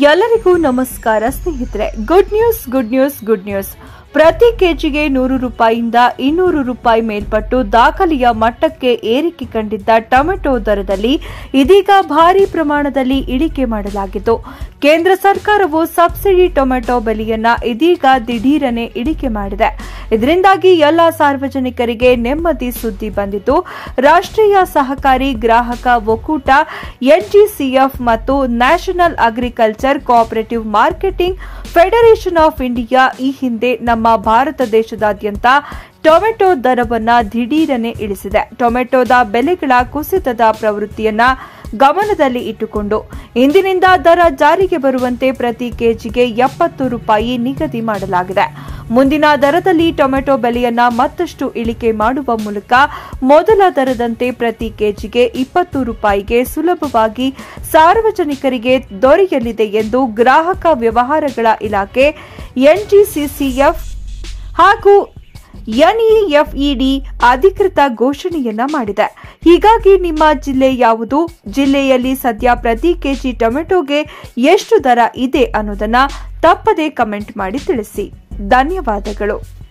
ಎಲ್ಲರಿಗೂ ನಮಸ್ಕಾರ ಸ್ನೇಹಿತರೆ. Good news. ಪ್ರತಿ ಕೆಜಿಗೆ 100 ರೂಪಾಯಿಯಿಂದ 200 ರೂಪಾಯಿ ಮೇಲ್ಪಟ್ಟು ದಾಖಲೆಯ ಮಟ್ಟಕ್ಕೆ ಏರಿಕೆ ಕಂಡಿದ್ದ ಟೊಮೆಟೊ ದರದಲ್ಲಿ ಇದೀಗ ಭಾರೀ ಪ್ರಮಾಣದಲ್ಲಿ ಇಳಿಕೆ ಮಾಡಲಾಗಿತ್ತು. ಕೇಂದ್ರ ಸರ್ಕಾರವು ಸಬ್ಸಿಡಿ ಟೊಮೆಟೊ ಬೆಲೆಯನ್ನ ಇದೀಗ ದಿಢೀರನೆ ಇಳಿಕೆ ಮಾಡಿದೆ. ಇದರಿಂದಾಗಿ ಎಲ್ಲಾ ಸಾರ್ವಜನಿಕರಿಗೆ ನೆಮ್ಮದಿ ಸುದ್ದಿ ಬಂದಿದ್ದು, ರಾಷ್ಟ್ರೀಯ ಸಹಕಾರಿ ಗ್ರಾಹಕ ಒಕ್ಕೂಟ ಎನ್ಜಿಸಿಎಫ್ ಮತ್ತು national agriculture cooperative marketing federation of India ಈ ಹಿಂದೆ ನಮ್ಮ ಭಾರತ ದೇಶದಾದ್ಯಂತ ಟೊಮೆಟೊ ದರವನ್ನ ದಿಢೀರನೆ ಇಳಿಸಿದೆ. ಟೊಮೆಟೊದ ಬೆಲೆಗಳ ಕುಸಿತದ ಪ್ರವೃತ್ತಿಯನ್ನ ಗಮನದಲ್ಲಿ ಇಟ್ಟುಕೊಂಡು ಇಂದಿನಿಂದ ದರ ಜಾರಿಗೆ ಬರುವಂತೆ ಪ್ರತಿ ಕೆಜಿಗೆ 70 ರೂಪಾಯಿ ನಿಗದಿ ಮಾಡಲಾಗಿದೆ. ಮುಂದಿನ ದರದಲ್ಲಿ ಟೊಮೆಟೊ ಬೆಲೆಯನ್ನ ಮತ್ತಷ್ಟು ಇಳಿಕೆ ಮಾಡುವ ಮೂಲಕ ಮೊದಲ ದರದಂತೆ ಪ್ರತಿ ಕೆಜಿಗೆ 20 ರೂಪಾಯಿಗೆ ಸುಲಭವಾಗಿ ಸಾರ್ವಜನಿಕರಿಗೆ ದೊರೆಯಲಿದೆ ಎಂದು ಗ್ರಾಹಕ ವ್ಯವಹಾರಗಳ ಇಲಾಖೆ ಎನ್ಜಿಸಿಸಿಎಫ್ ಹಾಗೂ ಎನ್ಇಎಫ್ಇಡಿ ಅಧಿಕೃತ ಘೋಷಣೆಯನ್ನ ಮಾಡಿದೆ. ಹೀಗಾಗಿ ನಿಮ್ಮ ಜಿಲ್ಲೆ ಯಾವುದು, ಜಿಲ್ಲೆಯಲ್ಲಿ ಸದ್ಯ ಪ್ರತಿ ಕೆಜಿ ಟೊಮೆಟೊಗೆ ಎಷ್ಟು ದರ ಇದೆ ಅನ್ನೋದನ್ನ ತಪ್ಪದೇ ಕಮೆಂಟ್ ಮಾಡಿ ತಿಳಿಸಿ. ಧನ್ಯವಾದಗಳು.